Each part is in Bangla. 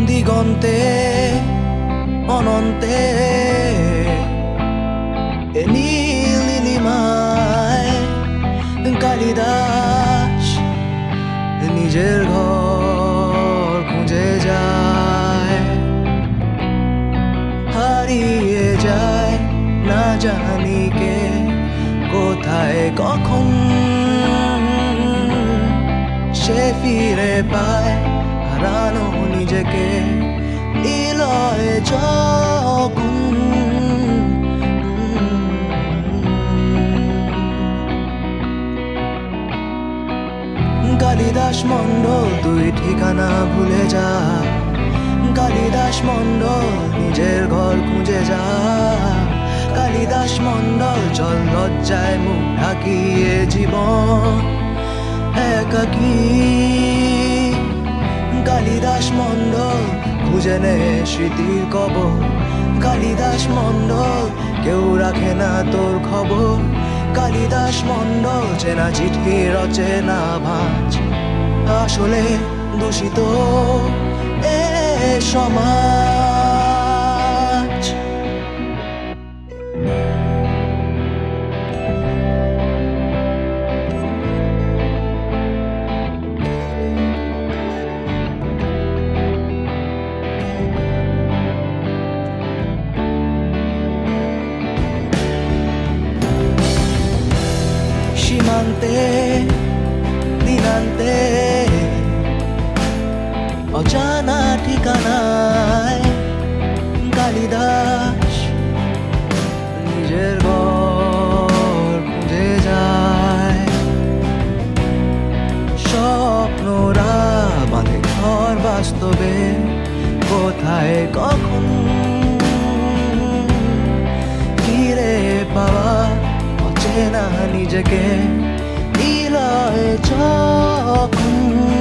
দিগন্তে অনন্তে নীল নীলিমায় কালিদাস নিজের ঘর খুঁজে যায়, হারিয়ে যায় না জানি কে কোথায় কখন, সে ফিরে পায় হারানো নিজেকে নিলয় যখন। কালিদাস মণ্ডল তুই ঠিকানা ভুলে যা, কালিদাস মণ্ডল নিজের ঘর খুঁজে যা, কালিদাস মণ্ডল চল লজ্জায় মুখ ঢাকিয়ে জীবন একাকী। কালিদাস মণ্ডল খুঁজে নে স্মৃতির কবর, কালিদাস মণ্ডল কেউ রাখে না তোর খবর, কালিদাস মণ্ডল চেনা চিঠি রচনা ভাঁজ, আসলে দূষিত এ সমাজ। সীমান্তে দিনান্তে অজানা ঠিকানায় কালিদাস নিজের ঘর খুঁজে যায়, স্বপ্নরা বাঁধে ঘর বাস্তবে কোথায় কখন, ফিরে পাওয়া অচেনা নিজেকে নিলয় যখন।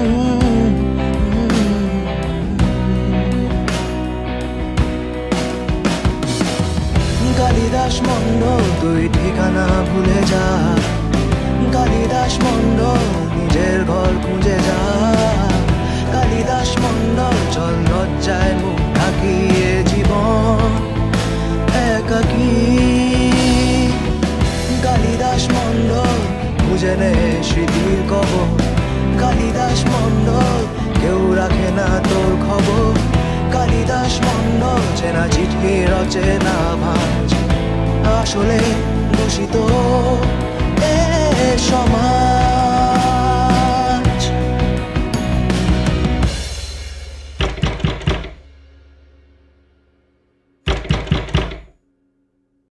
কালিদাস মণ্ডল তুই ঠিকানা ভুলে যা, কালিদাস মণ্ডল নিজের ঘর খুঁজে যা, কালিদাস মণ্ডল চল লজ্জায় মুখ ঢাকিয়ে জীবন একাকী। কালিদাস মণ্ডল খুঁজে নে স্মৃতির কবর, কালিদাস মণ্ডল কেউ রাখে না তোর খবর, কালিদাস মণ্ডল চেনা চিঠি রচনা ভাঁজ, আসলে দূষিত